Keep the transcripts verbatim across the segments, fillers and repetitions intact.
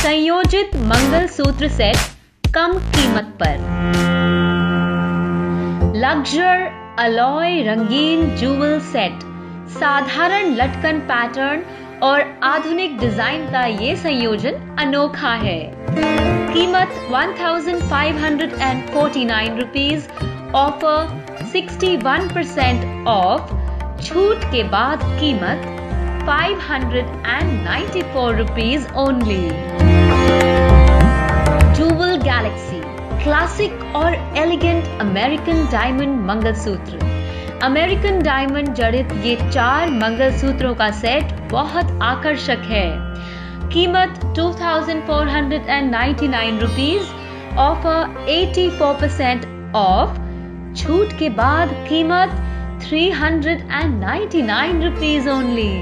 संयोजित मंगलसूत्र सेट कम कीमत पर। लग्जर अलॉय रंगीन जूवल सेट, साधारण लटकन पैटर्न और आधुनिक डिजाइन का ये संयोजन अनोखा है। कीमत one thousand five hundred forty-nine rupees, offer इकसठ परसेंट ऑफ, छूट के बाद कीमत five hundred ninety-four rupees only. Jewel galaxy classic और elegant American diamond mangalsutra. American diamond जड़ित ये चार मंगलसूत्रों का सेट बहुत आकर्षक है। कीमत two thousand four hundred ninety-nine rupees, offer eighty-four percent off, छूट के बाद कीमत three hundred ninety-nine rupees only.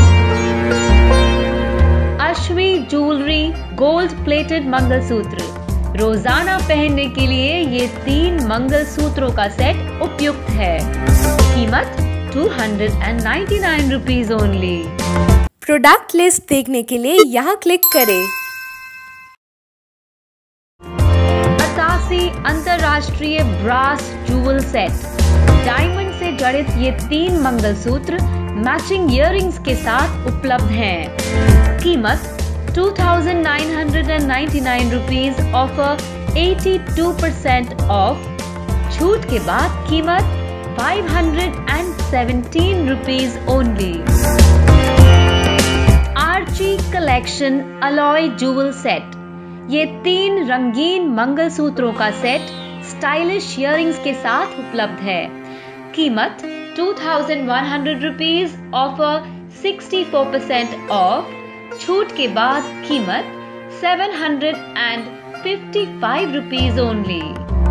Ashvi jewellery gold plated mangalsutra, रोजाना पहनने के लिए ये तीन मंगलसूत्रों का सेट उपयुक्त है। कीमत two hundred ninety-nine rupees only. Product list देखने के लिए यहाँ क्लिक करें। अतासी अंतरराष्ट्रीय ब्रास जूवल सेट, डायमंड से जड़ित ये तीन मंगलसूत्र मैचिंग इयररिंग्स के साथ उपलब्ध हैं। कीमत two thousand nine hundred ninety-nine rupees, offer eighty-two percent off, छूट के बाद कीमत five hundred seventeen rupees only. Archie collection alloy jewel set, ये तीन रंगीन मंगलसूत्रों का सेट स्टाइलिश इयररिंग्स के साथ उपलब्ध है। कीमत two thousand one hundred rupees, offer sixty-four percent off, छूट के बाद कीमत seven hundred fifty-five rupees only.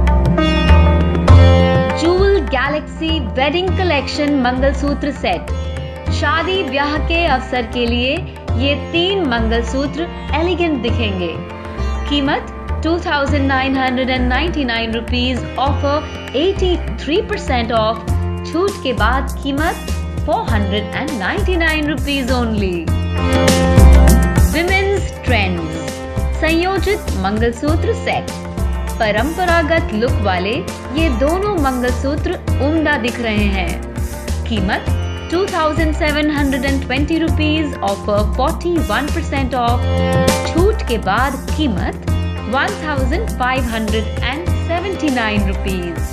Jewel galaxy wedding collection mangalsutra set, शादी ब्याह के अवसर के लिए ये तीन मंगलसूत्र एलिगेंट दिखेंगे। कीमत two thousand nine hundred ninety-nine rupees, offer eighty-three percent off, छूट के बाद कीमत four hundred ninety-nine rupees only. Women's trends संयोजित मंगलसूत्र सेट, परंपरागत लुक वाले ये दोनों मंगलसूत्र उम्दा दिख रहे हैं। कीमत two thousand seven hundred twenty rupees, offer forty-one percent off, छूट के बाद कीमत one thousand five hundred seventy-nine rupees.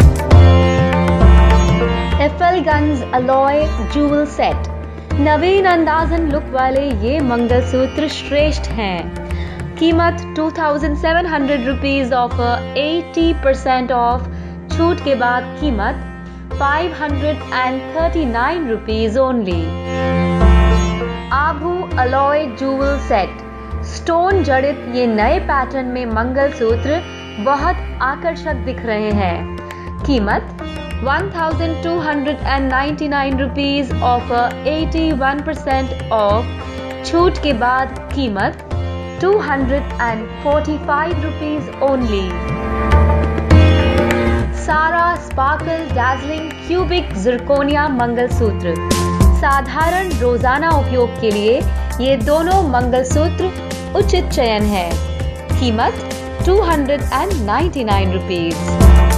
एफेलगंज अलॉय जूवल सेट, नवीन अंदाजन लुक वाले ये मंगलसूत्र श्रेष्ठ हैं। कीमत two thousand seven hundred rupees, offer eighty percent off, छूट के बाद कीमत five hundred thirty-nine rupees only. आभू अलॉय जूवल सेट, स्टोन जड़ित ये नए पैटर्न में मंगलसूत्र बहुत आकर्षक दिख रहे हैं। कीमत one thousand two hundred ninety-nine rupees, offer eighty-one percent off, छूट के बाद कीमत two hundred forty-five rupees only. सारा sparkle dazzling cubic zirconia mangalsutra, साधारण रोजाना उपयोग के लिए ये दोनों मंगलसूत्र उचित चयन है। कीमत two hundred ninety-nine रुपीस।